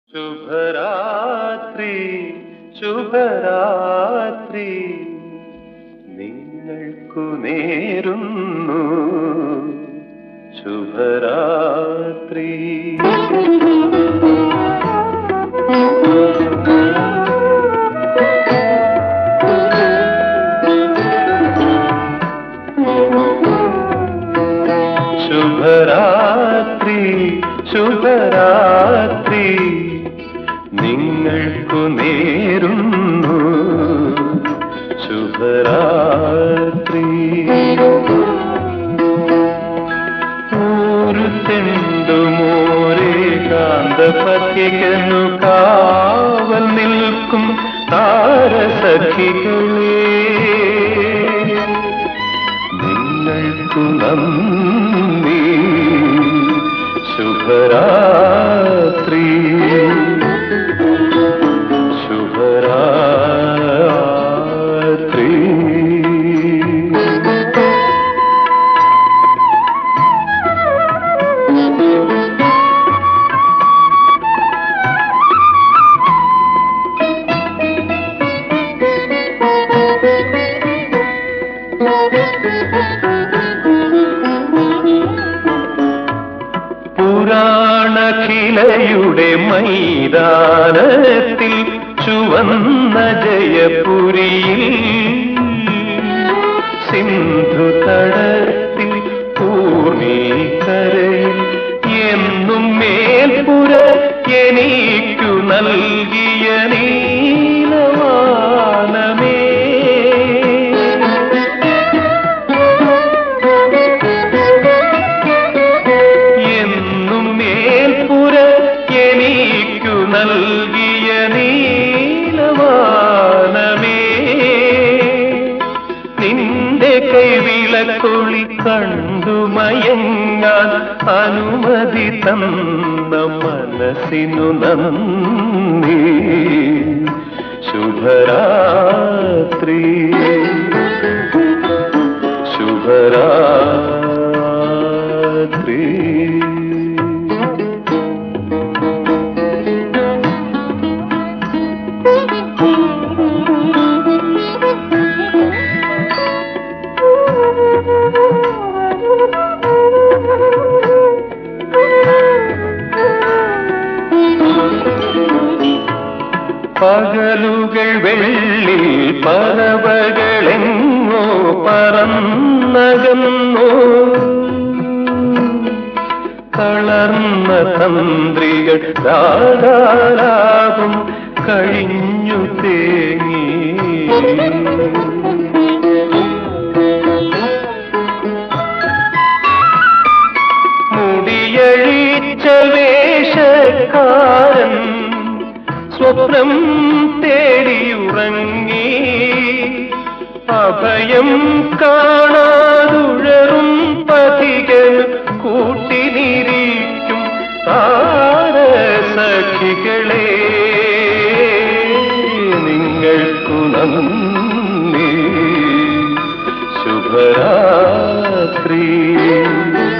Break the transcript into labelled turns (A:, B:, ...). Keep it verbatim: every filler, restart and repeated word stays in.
A: ശുഭരാത്രി ശുഭരാത്രി നിങ്ങൾക്കു നേരുന്നു ശുഭരാത്രി. ശുഭരാത്രി ശുഭരാത്രി നിങ്ങൾക്കു നേരുന്നു ശുഭരാത്രി. ഒരു തെണ്ടുമോരേ കാന്തപത്യകന്നു കാവൽ നിൽക്കും താരസഖികളേ, നിങ്ങൾക്കു നന്ദി ശുഭരാത്രി ശുഭരാത്രി. പുരാണഖിലയുടെ മൈതാനത്തിൽ ചുവന്ന ജയപുരിയിൽ സിന്ധുതടത്തിൽ പൂർണിക്കരയിൽ എന്നും മേൽപ്പുര എനിക്കു നൽകിയ നീലവാനമേ, എനിക്കു നൽകിയ നീലവാനമേ, നിന്റെ കൈവിളക്കൊളി കണ്ടു മയങ്ങാൻ അനുമതി തന്ന മനസ്സിനു നന്ദി ശുഭരാത്രി ശുഭരാത്രി. പകലുകൾ വെള്ളി പറവകളെങ്ങോ പറന്നകന്നോ, കളർന്ന തന്ത്രികൾ രാഗാലാപം കഴിഞ്ഞു തേങ്ങി, മുടിയഴിച്ച വേഷക്കാരൻ സ്വപ്നം തേടിയുറങ്ങി, അഭയം കാണാതുഴറും പഥികൻ കൂട്ടിനിരിക്കും താരസഖികളേ, നിങ്ങൾക്കു നന്ദി ശുഭരാത്രി.